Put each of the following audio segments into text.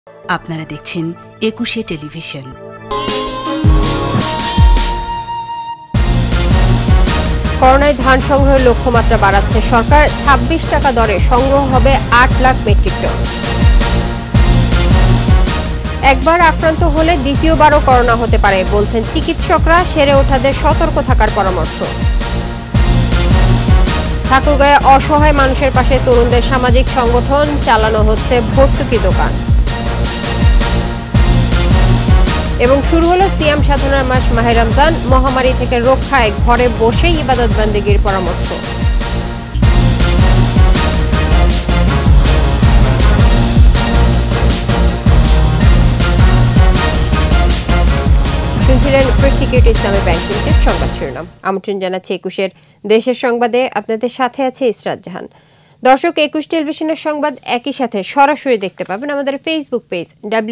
আপনারা দেখছেন ২১শে টেলিভিশন। করোনায় ধান সংগ্রহের লক্ষ্যমাত্রা বাড়াচ্ছে সরকার। ২৬ টাকা দরে সংগ্রহ হবে ৮ লাখ মেট্রিক টন। একবার আক্রান্ত হলে দ্বিতীয়বারও করোনা হতে পারে বলছেন চিকিৎসকরা। সেরে ওঠাদের সতর্ক থাকার পরামর্শ। ঠাকুরগাঁয়ে অসহায় মানুষের পাশে তরুণদের সামাজিক সংগঠন, চালানো হচ্ছে ভর্তুকি দোকান। এবং শুরু হলো সিয়াম সাধনার মাস মাহে রমজান। মহামারী থেকে রক্ষায় ঘরে বসেই ইবাদত বন্দেগীর পরামর্শ। শুনছিলেন সিকিউরিটি ইসলামী ব্যাংক লিমিটেড সংবাদ শিরোনাম। আমন্ত্রণ জানাচ্ছি ২১-এর দেশের সংবাদে। আপনাদের সাথে আছে ইসরাত জাহান। দর্শক, ২১ টেলিভিশনের সংবাদ একই সাথে সরাসরি দেখতে পাবেন আমাদের ফেসবুক পেজ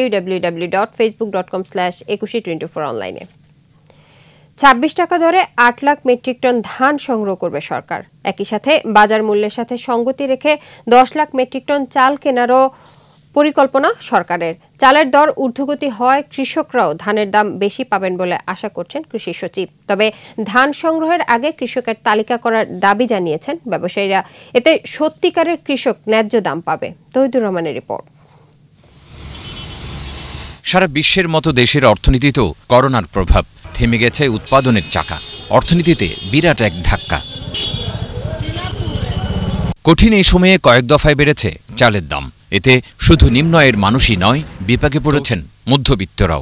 www.facebook.com/2124 অনলাইনে। ২৬ টাকা দরে ৮ লাখ মেট্রিক টন ধান সংগ্রহ করবে সরকার। একই সাথে বাজার মূল্যের সাথে সঙ্গতি রেখে ১০ লাখ মেট্রিক টন চাল কেনারও পরিকল্পনা সরকারের। চালের দর ঊর্ধ্বগতি হওয়ায় কৃষকরাও ধানের দাম বেশি পাবেন বলে আশা করছেন কৃষি সচিব। তবে ধান সংগ্রহের আগে কৃষকের তালিকা করার দাবি জানিয়েছেন ব্যবসায়ীরা। এতে সত্যিকারের কৃষক ন্যায্য দাম পাবে। তৌহিদুর রহমানের রিপোর্ট। সারা বিশ্বের মতো দেশের অর্থনীতিতেও করোনার প্রভাব। থেমে গেছে উৎপাদনের চাকা, অর্থনীতিতে বিরাট এক ধাক্কা। কঠিন এই সময়ে কয়েক দফায় বেড়েছে চালের দাম। এতে শুধু নিম্ন আয়ের মানুষই নয়, বিপাকে পড়েছেন মধ্যবিত্তরাও।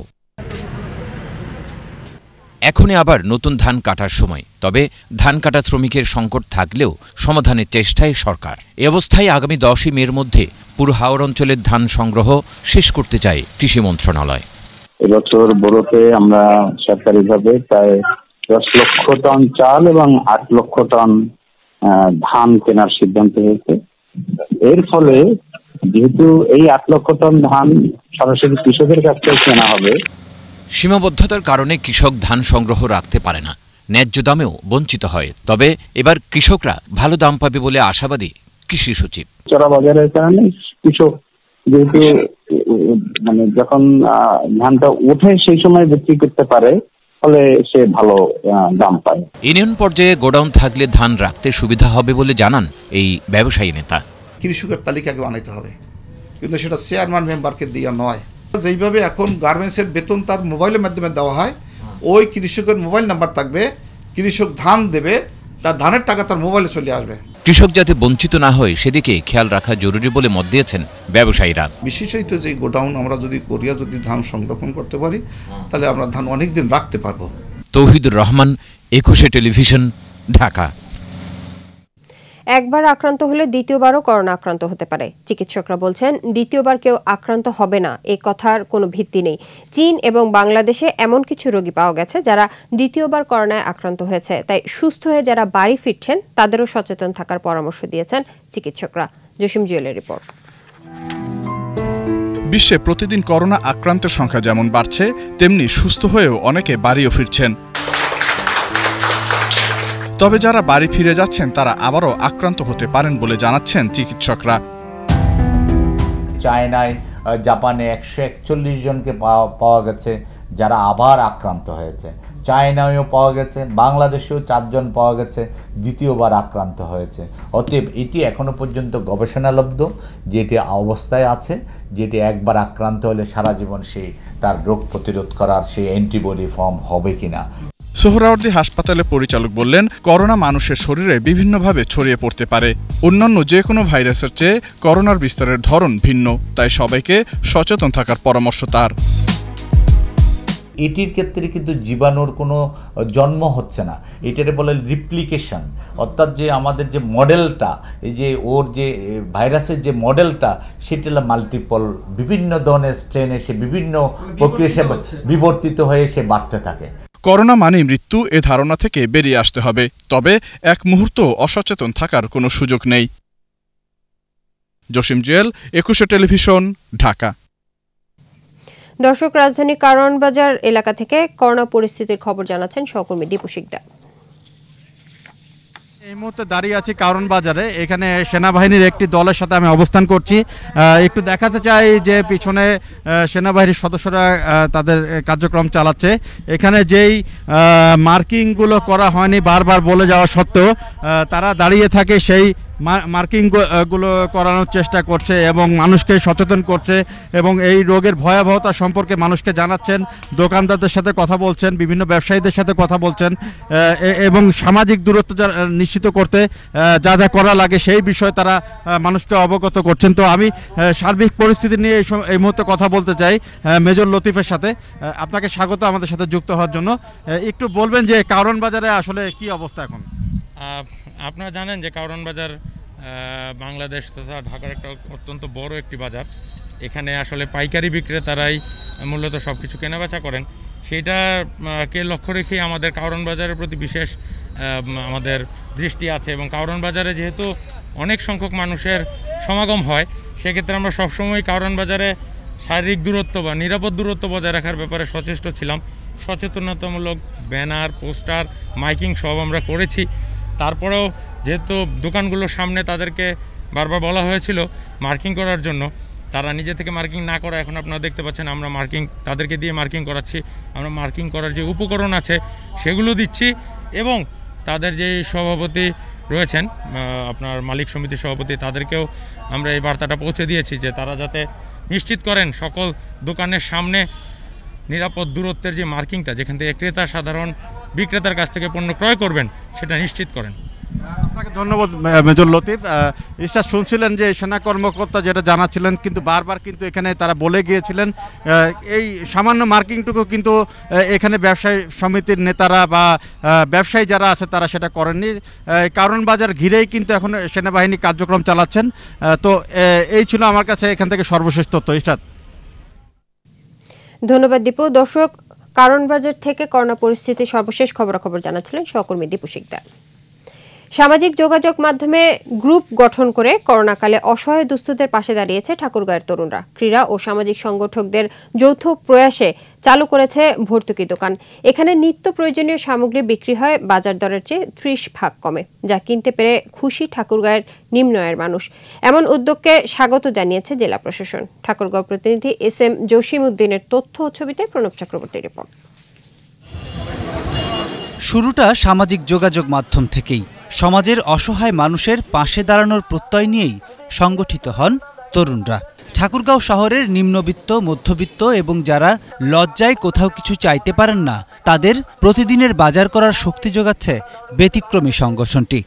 এখনই আবার নতুন ধান কাটার সময়। তবে ধান কাটা শ্রমিকের সংকট থাকলেও সমাধানের চেষ্টায় সরকার। এ অবস্থায় আগামী ১০ই মের মধ্যে পুরো হাওর অঞ্চলের ধান সংগ্রহ শেষ করতে চায় কৃষি মন্ত্রণালয়। এবছর বোরোতে আমরা সরকারিভাবে প্রায় ১০ লক্ষ টন চাল এবং ৮ লক্ষ টন ধান কেনার সিদ্ধান্ত হয়েছে। এর ফলে যেহেতু এই ৮ লক্ষ টন ধান সরাসরি কৃষকের কাছ থেকে কেনা হবে, সীমাবদ্ধতার কারণে কৃষক ধান সংগ্রহ রাখতে পারে না, ন্যায্য দামেও বঞ্চিত হয়। তবে এবার কৃষকরা ভালো দাম পাবে বলে আশাবাদী কৃষি সচিব। চড়া বাজারের কারণে কৃষক যেহেতু যখন ধানটা উঠে সেই সময় বিক্রি করতে পারে, ফলে সে ভালো দাম পায়। ইউনিয়ন পর্যায়ে গোডাউন থাকলে ধান রাখতে সুবিধা হবে বলে জানান এই ব্যবসায়ী নেতা। কৃষকের তালিকাকে বানাইতে হবে, কিন্তু সেটা চেয়ারম্যান মেম্বারকে দিয়ে নয়। যেইভাবে এখন গার্মেন্টসের বেতন তার মোবাইলের মাধ্যমে দেওয়া হয়, ওই কৃষকের মোবাইল নাম্বার থাকবে, কৃষক ধান দেবে, তার ধানের টাকা তার মোবাইলে চলে আসবে। কৃষক যাতে বঞ্চিত না হয় সেদিকে খেয়াল রাখা জরুরি বলে মত দিয়েছেন ব্যবসায়ীরা। বিশেষত যে গোডাউন আমরা যদি করিয়া যদি ধান সংরক্ষণ করতে পারি, তাহলে আমরা ধান অনেক দিন রাখতে পারবো। তৌহিদুর রহমান, ২১শে টেলিভিশন, ঢাকা। একবার আক্রান্ত হলে দ্বিতীয়বারও করোনা আক্রান্ত হতে পারে। চিকিৎসকরা বলছেন দ্বিতীয়বার কেউ আক্রান্ত হবে না, এই কথার কোনো ভিত্তি নেই। চীন এবং বাংলাদেশে এমন কিছু রোগী পাওয়া গেছে যারা দ্বিতীয়বার করোনায় আক্রান্ত হয়েছে। তাই সুস্থ হয়ে যারা বাড়ি ফিরছেন তাদেরও সচেতন থাকার পরামর্শ দিয়েছেন চিকিৎসকরা। জসিম জুয়েলের রিপোর্ট। বিশ্বে প্রতিদিন করোনা আক্রান্তের সংখ্যা যেমন বাড়ছে, তেমনি সুস্থ হয়েও অনেকে বাড়িও ফিরছেন। তবে যারা বাড়ি ফিরে যাচ্ছেন তারা আবারও আক্রান্ত হতে পারেন বলে জানাচ্ছেন চিকিৎসকরা। চায়নায়, জাপানে ১৪১ জনকে পাওয়া গেছে যারা আবার আক্রান্ত হয়েছে। চায়নায়ও পাওয়া গেছে, বাংলাদেশেও ৪ জন পাওয়া গেছে দ্বিতীয়বার আক্রান্ত হয়েছে। অতএব এটি এখনো পর্যন্ত গবেষণালব্ধ, যেটি অবস্থায় আছে, যেটি একবার আক্রান্ত হলে সারা জীবন সেই তার রোগ প্রতিরোধ করার সেই অ্যান্টিবডি ফর্ম হবে কিনা। সোহরাওয়ার্দী হাসপাতালের পরিচালক বললেন, করোনা মানুষের শরীরে বিভিন্নভাবে ছড়িয়ে পড়তে পারে। অন্যান্য যে কোনো ভাইরাসের চেয়ে করোনার বিস্তারের ধরন ভিন্ন, তাই সবাইকে সচেতন থাকার পরামর্শ তার। এটির ক্ষেত্রে কিন্তু জীবাণুর কোনো জন্ম হচ্ছে না, এটারে বলে রিপ্লিকেশন। অর্থাৎ যে আমাদের যে মডেলটা, এই যে ওর যে ভাইরাসের যে মডেলটা, সেটা হলো মাল্টিপল, বিভিন্ন ধরনের স্ট্রেন এসে বিভিন্ন প্রক্রিয়া বিবর্তিত হয়ে সে বাড়তে থাকে। করোনা মানেই মৃত্যু, এ ধারণা থেকে বেরিয়ে আসতে হবে। তবে এক মুহূর্ত অসচেতন থাকার কোনো সুযোগ নেই। জসিম জুয়েল, ২১শে টেলিভিশন, ঢাকা। দর্শক, রাজধানীর কারওয়ান বাজার এলাকা থেকে করোনা পরিস্থিতির খবর জানাচ্ছেন সহকর্মী দীপু শিকদার। এই মুহূর্তে দাঁড়িয়ে আছি কারণ বাজারে। এখানে সেনাবাহিনীর একটি দলের সাথে আমি অবস্থান করছি। একটু দেখাতে চাই যে পিছনে সেনাবাহিনীর সদস্যরা তাদের কার্যক্রম চালাচ্ছে। এখানে যেই মার্কিংগুলো করা হয়নি বারবার বলে যাওয়া সত্ত্বেও তারা দাঁড়িয়ে থাকে সেই মার্কিংগুলো করানোর চেষ্টা করছে এবং মানুষকে সচেতন করছে এবং এই রোগের ভয়াবহতা সম্পর্কে মানুষকে জানাচ্ছেন, দোকানদারদের সাথে কথা বলছেন, বিভিন্ন ব্যবসায়ীদের সাথে কথা বলছেন এবং সামাজিক দূরত্ব নিশ্চিত করতে যা যা করা লাগে সেই বিষয়ে তারা মানুষকে অবগত করছেন। তো আমি সার্বিক পরিস্থিতি নিয়ে এই মুহূর্তে কথা বলতে চাই মেজর লতিফের সাথে। আপনাকে স্বাগত আমাদের সাথে যুক্ত হওয়ার জন্য। একটু বলবেন যে কারণ বাজারে আসলে কি অবস্থা এখন? আপনারা জানেন যে কারণ বাজার বাংলাদেশ তথা ঢাকার একটা অত্যন্ত বড় একটি বাজার। এখানে আসলে পাইকারি বিক্রেতারাই মূলত সব কিছু কেনাবেচা করেন। সেটাকে লক্ষ্য রেখেই আমাদের কারণ বাজারের প্রতি বিশেষ আমাদের দৃষ্টি আছে এবং কারণ বাজারে যেহেতু অনেক সংখ্যক মানুষের সমাগম হয়, সেক্ষেত্রে আমরা সবসময় কারণ বাজারে শারীরিক দূরত্ব বা নিরাপদ দূরত্ব বজায় রাখার ব্যাপারে সচেষ্ট ছিলাম। সচেতনতামূলক ব্যানার, পোস্টার, মাইকিং সব আমরা করেছি। তারপরেও যেহেতু দোকানগুলোর সামনে তাদেরকে বারবার বলা হয়েছিল মার্কিং করার জন্য, তারা নিজে থেকে মার্কিং না করা এখন আপনারা দেখতে পাচ্ছেন আমরা মার্কিং তাদেরকে দিয়ে মার্কিং করাচ্ছি। আমরা মার্কিং করার যে উপকরণ আছে সেগুলো দিচ্ছি এবং তাদের যে সভাপতি রয়েছেন আপনার মালিক সমিতির সভাপতি, তাদেরকেও আমরা এই বার্তাটা পৌঁছে দিয়েছি যে তারা যাতে নিশ্চিত করেন সকল দোকানের সামনে নিরাপদ দূরত্বের যে মার্কিংটা, যেখান থেকে ক্রেতা সাধারণ বিক্রেতার কাছ থেকে পণ্য ক্রয় করবেন, সেটা নিশ্চিত করেন। আপনাকে ধন্যবাদ মেজর লতিফ। ইস্টার শুনছিলেন যে সেনা কর্মকর্তা যেটা জানাচ্ছিলেন, কিন্তু বারবার কিন্তু এখানে তারা বলে গিয়েছিলেন এই সামান্য মার্কিংটুকু কিন্তু এখানে ব্যবসায়ী সমিতির নেতারা বা ব্যবসায়ী যারা আছে তারা সেটা করেননি। কারণ বাজার ঘিরেই কিন্তু এখন সেনাবাহিনী কার্যক্রম চালাচ্ছেন। তো এই ছিল আমার কাছে এখান থেকে সর্বশেষ তথ্য। ইস্টার, ধন্যবাদ দীপু। দর্শক, কারণ বাজার থেকে করোনা পরিস্থিতির সর্বশেষ খবরাখবর জানাচ্ছিলেন সহকর্মী দীপু শিকদার। সামাজিক যোগাযোগ মাধ্যমে গ্রুপ গঠন করে করোনাকালে অসহায় দুস্থদের পাশে দাঁড়িয়েছে ঠাকুরগাঁয়ের তরুণরা। ক্রীড়া ও সামাজিক সংগঠকদের যৌথ প্রয়াসে চালু করেছে ভর্তুকি দোকান। এখানে নিত্য প্রয়োজনীয় সামগ্রী বিক্রি হয় বাজার দরের চেয়ে 30 ভাগ কমে, যা কিনতে পেরে খুশি ঠাকুরগাঁয়ের নিম্ন আয়ের মানুষ। এমন উদ্যোগকে স্বাগত জানিয়েছে জেলা প্রশাসন। ঠাকুরগাঁও প্রতিনিধি SM জসিম উদ্দিনের তথ্য ও ছবিতে প্রণব চক্রবর্তীর রিপোর্ট। শুরুটা সামাজিক যোগাযোগ মাধ্যম থেকেই। সমাজের অসহায় মানুষের পাশে দাঁড়ানোর প্রত্যয় নিয়েই সংগঠিত হন তরুণরা। ঠাকুরগাঁও শহরের নিম্নবিত্ত, মধ্যবিত্ত এবং যারা লজ্জায় কোথাও কিছু চাইতে পারেন না, তাদের প্রতিদিনের বাজার করার শক্তি যোগাচ্ছে ব্যতিক্রমী সংগঠনটি।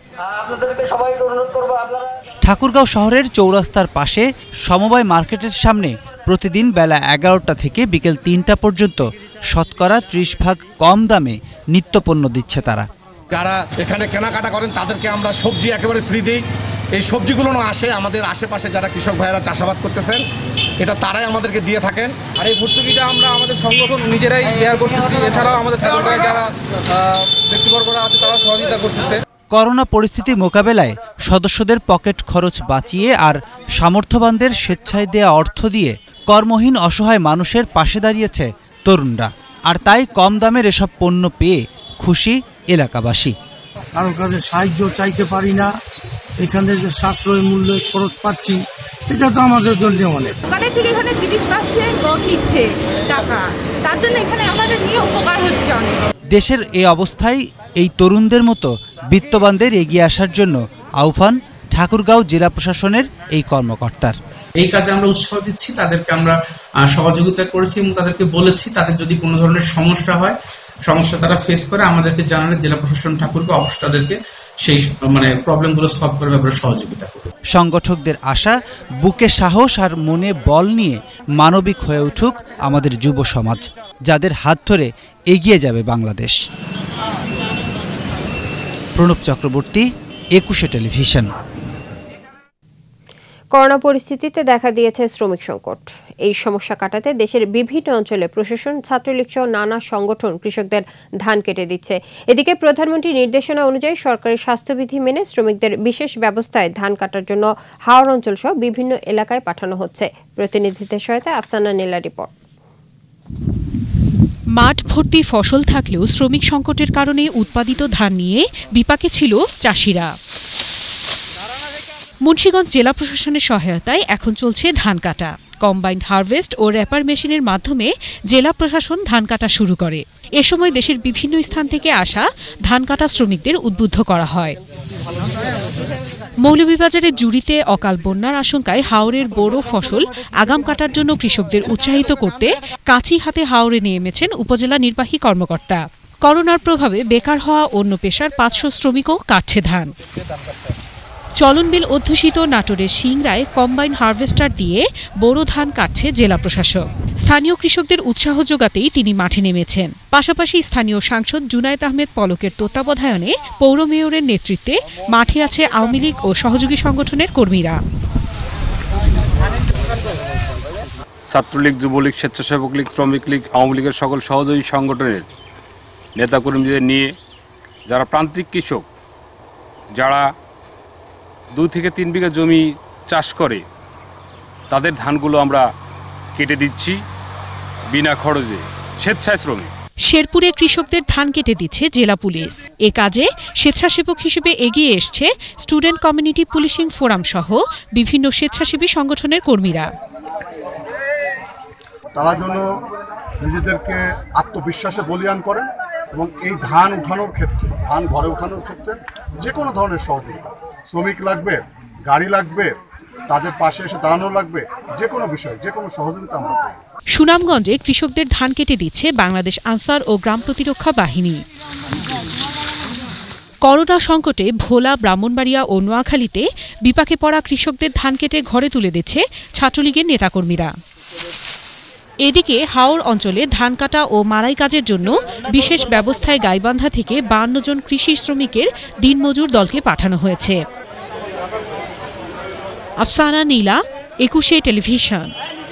ঠাকুরগাঁও শহরের চৌরাস্তার পাশে সমবায় মার্কেটের সামনে প্রতিদিন বেলা 11টা থেকে বিকেল 3টা পর্যন্ত শতকরা 30 ভাগ কম দামে নিত্যপণ্য দিচ্ছে তারা। যারা এখানে কেনাকাটা করেন তাদেরকে আমরা সবজি একেবারে ফ্রি দিই। এই সবজিগুলো আসে আমাদের আশেপাশে যারা কৃষক ভাইয়েরা চাষাবাদ করতেছেন, এটা তারাই আমাদেরকে দিয়ে থাকেন। আর এই ভর্তুকিটা আমরা আমাদের সংগঠন নিজেরাই শেয়ার করতেছি। এছাড়াও আমাদের ঠাকুরগাঁয়ে যারা ব্যক্তিবর্গরা আছে তারা সহযোগিতা করতেছে। করোনা পরিস্থিতি মোকাবেলায় সদস্যদের পকেট খরচ বাঁচিয়ে আর সামর্থ্যবানদের স্বেচ্ছায় দেয়া অর্থ দিয়ে কর্মহীন অসহায় মানুষের পাশে দাঁড়িয়েছে তরুণরা। আর তাই কম দামের এসব পণ্য পেয়ে খুশি এলাকাবাসী। কারোর কাছে সাহায্য চাইতে পারি না, এখানে যে সাশ্রয় মূল্যে খরচ পাচ্ছি, এটা তো আমাদের জন্য অনেক। এখানে জিনিস পাচ্ছে, নিচ্ছে টাকা, তার জন্য এখানে আমাদের নিয়ে উপকার হচ্ছে অনেক। দেশের এই অবস্থায় এই তরুণদের মতো বিত্তবানদের এগিয়ে আসার জন্য আহ্বান ঠাকুরগাঁও জেলা প্রশাসনের এই কর্মকর্তার। এই কাজে আমরা উৎসাহ দিচ্ছি, তাদেরকে আমরা সহযোগিতা করেছি এবং তাদেরকে বলেছি তাদের যদি কোনো ধরনের সমস্যা হয়, সমস্যা তারা ফেস করে আমাদেরকে জানালে জেলা প্রশাসন ঠাকুরগাঁও অবশ্যই তাদেরকে সেই প্রবলেমগুলো সলভ করার ব্যাপারে সহযোগিতা করবে। সংগঠকদের আশা, বুকে সাহস আর মনে বল নিয়ে মানবিক হয়ে উঠুক আমাদের যুব সমাজ, যাদের হাত ধরে এগিয়ে যাবে বাংলাদেশ। প্রণব চক্রবর্তী, 21 টেলিভিশন। করোনা পরিস্থিতিতে দেখা দিয়েছে শ্রমিক সংকট। এই সমস্যা কাটাতে দেশের বিভিন্ন অঞ্চলে প্রশাসন, ছাত্রলীগ সহ নানা সংগঠন কৃষকদের ধান কেটে দিচ্ছে। এদিকে প্রধানমন্ত্রীর নির্দেশনা অনুযায়ী সরকারি স্বাস্থ্যবিধি মেনে শ্রমিকদের বিশেষ ব্যবস্থায় ধান কাটার জন্য হাওড় অঞ্চল সহ বিভিন্ন এলাকায় পাঠানো হচ্ছে। প্রতিনিধিদের সহায়তায় আফসানা নীলা রিপোর্ট। মাঠ ভর্তি ফসল থাকলেও শ্রমিক সংকটের কারণে উৎপাদিত ধান নিয়ে বিপাকে ছিল চাষিরা। মুন্সিগঞ্জ জেলা প্রশাসনের সহায়তায় এখন চলছে ধান কাটা। কম্বাইন্ড হারভেস্ট ও র্যাপার মেশিনের মাধ্যমে জেলা প্রশাসন ধান কাটা শুরু করে। এ সময় দেশের বিভিন্ন স্থান থেকে আসা ধান কাটা শ্রমিকদের উদ্বুদ্ধ করা হয়। মৌলভীবাজারের জুড়িতে অকাল বন্যার আশঙ্কায় হাওরের বোরো ফসল আগাম কাটার জন্য কৃষকদের উৎসাহিত করতে কাঁচি হাতে হাওরে নেমেছেন উপজেলা নির্বাহী কর্মকর্তা। করোনার প্রভাবে বেকার হওয়া অন্য পেশার 500 শ্রমিকও কাটছে ধান। চলনবিল অধ্যুষিত নাটোরের সিংড়ায় কম্বাইন হারভেস্টার দিয়ে বোরো ধান কাটছে জেলা প্রশাসক। স্থানীয় কৃষকদের উৎসাহ যোগাতেই তিনি মাঠে নেমেছেন। পাশাপাশি স্থানীয় সাংসদ জুনায়েদ আহমেদ পলকের তত্ত্বাবধানে পৌর মেয়রের নেতৃত্বে মাঠে আছে আওয়ামী লীগ ও সহযোগী সংগঠনের কর্মীরা। ছাত্রলীগ, যুবলীগ, স্বেচ্ছাসেবক লীগ, শ্রমিক লীগ, আওয়ামী লীগের সকল সহযোগী সংগঠনের নেতাকর্মীদের নিয়ে যারা প্রান্তিক কৃষক, যারা 2 থেকে 3 বিঘা জমি চাষ করে, তাদের ধানগুলো আমরা কেটে দিচ্ছি বিনা খরচে, স্বেচ্ছায় শ্রমিক। শেরপুরে কৃষকদের ধান কেটে দিচ্ছে জেলা পুলিশ। এ কাজে স্বেচ্ছাসেবক হিসেবে এগিয়ে এসছে স্টুডেন্ট কমিউনিটি পুলিশিং ফোরাম সহ বিভিন্ন স্বেচ্ছাসেবী সংগঠনের কর্মীরা। তারা যেন নিজেদেরকে আত্মবিশ্বাসে বলীয়ান করেন এবং এই ধান উঠানোর ক্ষেত্রে, ধান ঘরে উঠানোর ক্ষেত্রে যে কোনো ধরনের সহযোগিতা, শ্রমিক লাগবে, গাড়ি লাগবে, তাদের পাশে এসে দাঁড়ানো লাগবে, যে কোনো বিষয়, যে কোনো সহযোগিতা আমরা পাই। সুনামগঞ্জে কৃষকদের ধান কেটে দিচ্ছে বাংলাদেশ আনসার ও গ্রাম প্রতিরক্ষা বাহিনী। করোনা সংকটে ভোলা, ব্রাহ্মণবাড়িয়া ও নোয়াখালীতে বিপাকে পড়া কৃষকদের ধান কেটে ঘরে তুলে দিচ্ছে ছাত্রলীগের নেতাকর্মীরা। এদিকে হাওর অঞ্চলে ধান কাটা ও মাড়াই কাজের জন্য বিশেষ ব্যবস্থায় গাইবান্ধা থেকে 52 জন কৃষি শ্রমিকের দিনমজুর দলকে পাঠানো হয়েছে। আফসানা নীলা, 21 টেলিভিশন।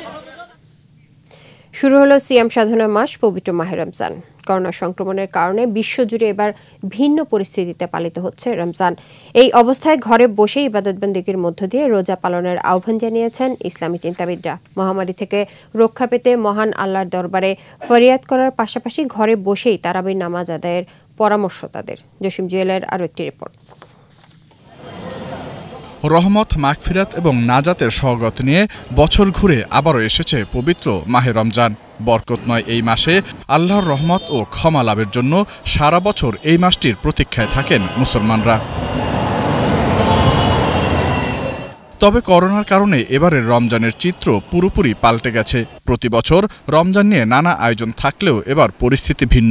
শুরু হলো সিয়াম সাধনার মাস, পবিত্র মাহে রমজান। করোনা সংক্রমণের কারণে বিশ্বজুড়ে এবার ভিন্ন পরিস্থিতিতে পালিত হচ্ছে রমজান। এই অবস্থায় ঘরে বসে ইবাদতবন্দেগীর মধ্য দিয়ে রোজা পালনের আহ্বান জানিয়েছেন ইসলামী চিন্তাবিদরা। মহামারী থেকে রক্ষা পেতে মহান আল্লাহর দরবারে ফরিয়াদ করার পাশাপাশি ঘরে বসেই তারাবির নামাজ আদায়ের পরামর্শ তাদের। জসিম জুয়েলের আরও একটি রিপোর্ট। রহমত, মাগফিরাত এবং নাজাতের সওগাত নিয়ে বছর ঘুরে আবারও এসেছে পবিত্র মাহে রমজান। বরকতময় এই মাসে আল্লাহর রহমত ও ক্ষমা লাভের জন্য সারা বছর এই মাসটির প্রতীক্ষায় থাকেন মুসলমানরা। তবে করোনার কারণে এবারের রমজানের চিত্র পুরোপুরি পাল্টে গেছে। প্রতি বছর রমজান নিয়ে নানা আয়োজন থাকলেও এবার পরিস্থিতি ভিন্ন।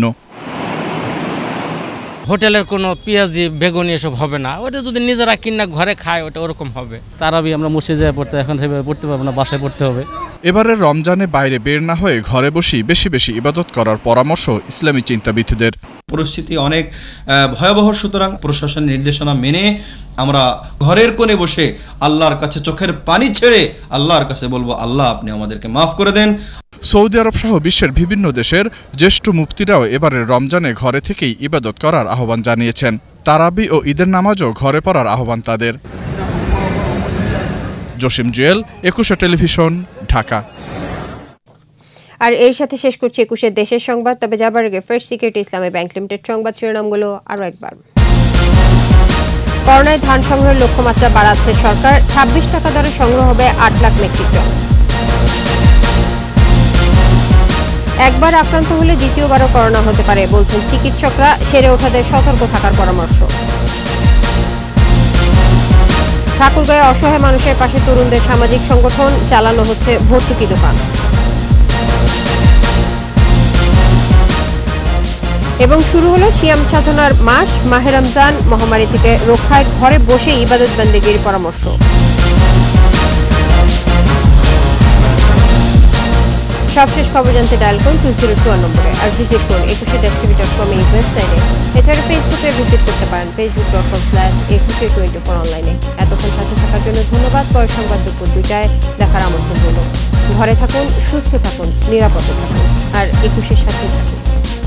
হোটেলের কোনো পেঁয়াজি, বেগুনি এসব হবে না, ওটা যদি নিজেরা কিনা ঘরে খায় ওটা ওরকম হবে। তারাবি আমরা মসজিদে যায় পড়তে, এখন সেভাবে পড়তে পারবো না, বাসায় পড়তে হবে। এবারের রমজানে বাইরে বের না হয়ে ঘরে বসেই বেশি বেশি ইবাদত করার পরামর্শ ইসলামী চিন্তাবিদদের। পরিস্থিতি অনেক ভয়াবহ, সুতরাং প্রশাসনের নির্দেশনা মেনে আমরা ঘরের কোণে বসে আল্লাহর কাছে চোখের পানি ছেড়ে আল্লাহর কাছে বলবো, আল্লাহ আপনি আমাদেরকে মাফ করে দেন। সৌদি আরব সহ বিশ্বের বিভিন্ন দেশের জ্যেষ্ঠ মুফতিরাও এবারের রমজানে ঘরে থেকেই ইবাদত করার আহ্বান জানিয়েছেন। তারাবি ও ঈদের নামাজও ঘরে পড়ার আহ্বান তাদের। জসিম জুয়েল, 21 টেলিভিশন, ঢাকা। আর এর সাথে শেষ করছি 21 দেশের সংবাদ। তবে যাবার আগে first security Islami bank limited সংবাদ শিরোনামগুলো আরও একবার। করোনায় ধান সংগ্রহের লক্ষ্যমাত্রা বাড়াচ্ছে সরকার। 26 টাকা দরে সংগ্রহ হবে 8 লাখ মেট্রিক টন। একবার আক্রান্ত হলে দ্বিতীয়বারও করোনা হতে পারে বলছেন চিকিৎসকরা। সেরে ওঠাদের সতর্ক থাকার পরামর্শ। ঠাকুরগাঁয়ে অসহায় মানুষের পাশে তরুণদের সামাজিক সংগঠন, চালানো হচ্ছে ভর্তুকি দোকান। এবং শুরু হলো সিয়াম সাধনার মাস, মাহে রমজান। মহামারী থেকে রক্ষায় ঘরে বসে ইবাদত বন্দেগীর পরামর্শ। সবশেষ খবর জানতে ডায়াল করুন 202 নম্বরে, আর ভিজিট করুন 21tv.com এই ওয়েবসাইটে। এছাড়া ফেসবুকে ভিজিট করতে পারেন facebook.com/2124 অনলাইনে। এতক্ষণ সাথে থাকার জন্য ধন্যবাদ। পরের সংবাদ দুপুর 2টায় দেখার আমন্ত্রণ রইল। ঘরে থাকুন, সুস্থ থাকুন, নিরাপদে থাকুন, আর 21-এর সাথে থাকুন।